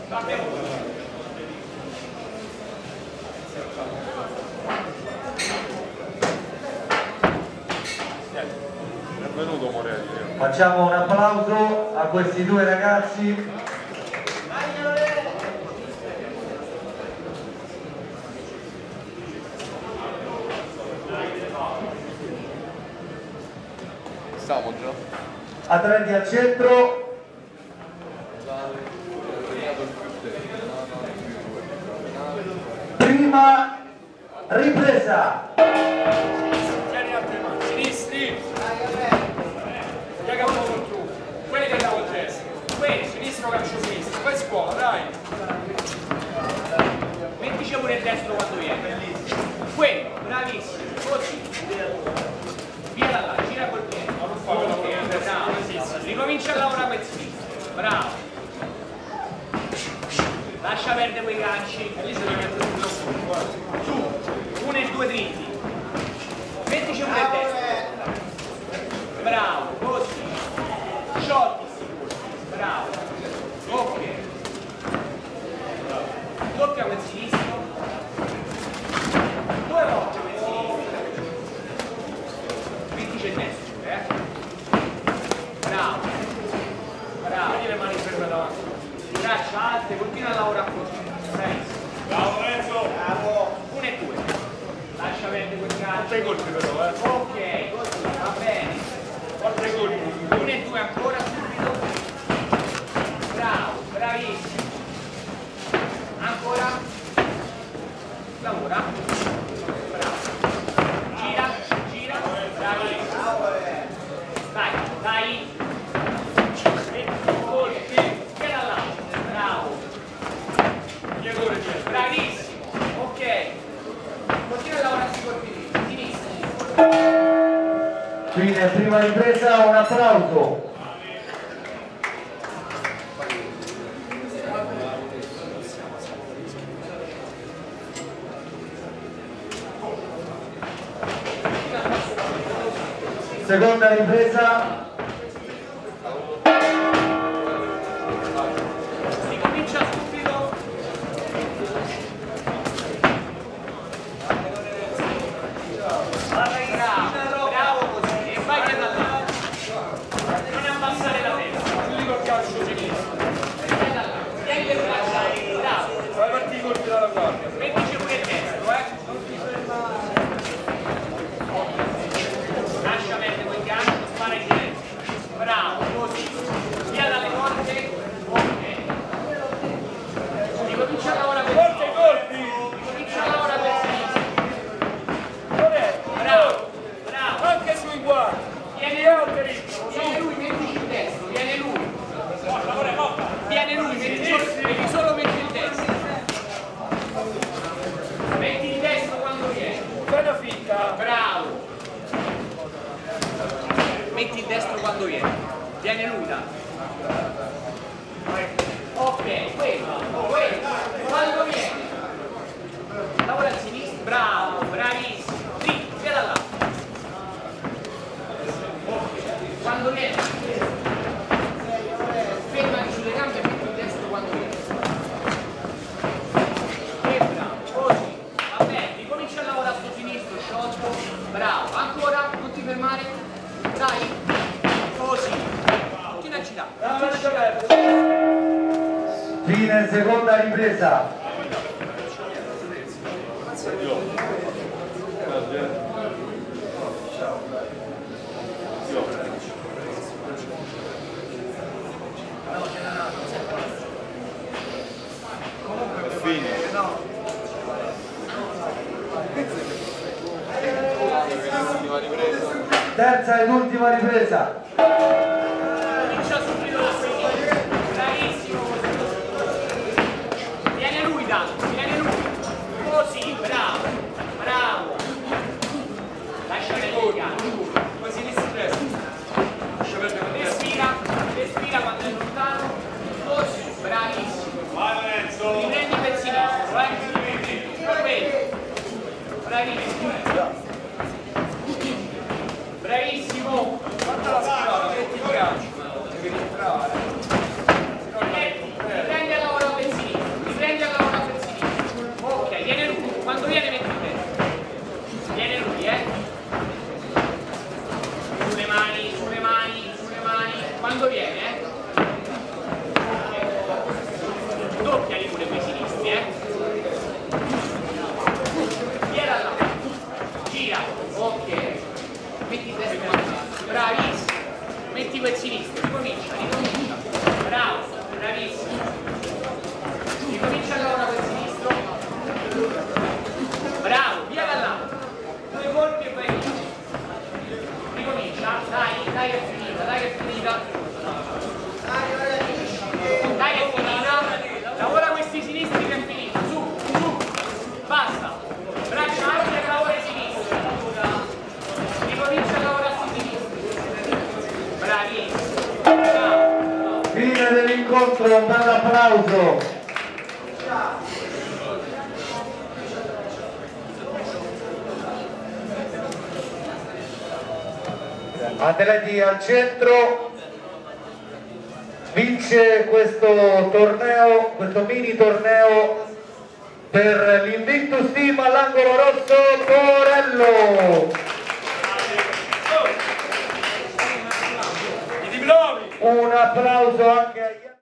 Benvenuto Morelli. Facciamo un applauso a questi due ragazzi. Stiamo già. Atleti al centro. Prima ripresa. Sinistri. Piega uno contro uno. Quelli che andavo al gesto. Quelli, sinistro, calcio sinistro. Poi scuola, dai. Mettici pure il destro quando viene. Quelli, bravissimo. Così. Via da là, gira col piede. Bravo. Ricomincia a lavorare per sinistro. Bravo. Lascia perdere quei ganci. E lì se li mette su. 1 e 2 dritti. Mettici pure il destro. Bravo, così. Sciolti sicuro. Bravo. Ok. Doppia quel sinistro. 2 volte quel sinistro. Mettici il destro, Bravo. Bravo. Vedi le mani ferme davanti. Braccia alte, continua a lavorare così. Bravo Renzo. Bravo. 1 e 2. Lascia perdere quel calcio. 3 colpi però, Ok, così, va bene. 4 colpi. 1 e 2 ancora subito. Bravo, bravissimo. Ancora. Lavora. Bravo. Gira, gira. Bravissimo. Dai, dai. Colpi. Via da là. Bravo. Bravissimo. Ok. Continua a lavorare sui colpi lì. Sinistra. Fine prima ripresa, un applauso. Seconda ripresa. Ricomincia subito. Bravo così. E vai via da là. Non abbassare la testa. Chiudi col calcio sinistro. Via da là. Tieni le braccia. Bravo. Fai partire i colpi dalla guardia. Mettici pure il destro, Lascia perdere quel gancio, spara in silenzio. Bravo, così. Via dalle porte. Ok. Ricomincia a lavorare per Forza i colpi. Ricomincia a lavorare per sinistra. Bravo, bravo. Anche sui guardi. Viene lui, mettici il destro, viene lui. Viene lui, metti solo metti il destro. Metti il destro quando viene. Fai una fitta. Bravo. Metti il destro quando viene. Viene lui da. Ok, quello. Quando viene. Lavora a sinistra. Bravo, bravissimo. Sì, via da là. Ok. Quando viene. Fermati sulle gambe e metti il destro quando viene. E bravo, così. Va bene, ricomincia a lavorare sul sinistro, sciolto. Bravo, ancora, non ti fermare. Dai, così. Continua a girare. Fine seconda ripresa. Terza ed ultima ripresa. Comincia subito da sinistra. Bravissimo. Viene lui da, viene lui. Così, bravo. Bravo. Lasciate il gancio. Poi sinistra e destra. Lascia perdere. Respira quando è lontano. Così, bravissimo. Vai Renzo. Riprendi per sinistro, Bravissimo. Bravissimo. dell'incontro, un bel applauso. Atleti al centro, vince questo torneo, questo mini torneo per l'Invictus Team all'angolo rosso Torello. I diplomi! Un applauso anche agli